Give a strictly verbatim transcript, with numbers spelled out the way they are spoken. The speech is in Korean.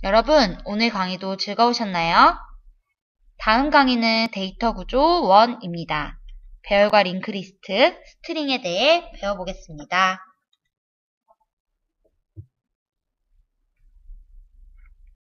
여러분, 오늘 강의도 즐거우셨나요? 다음 강의는 데이터 구조 일입니다. 배열과 링크리스트, 스트링에 대해 배워보겠습니다.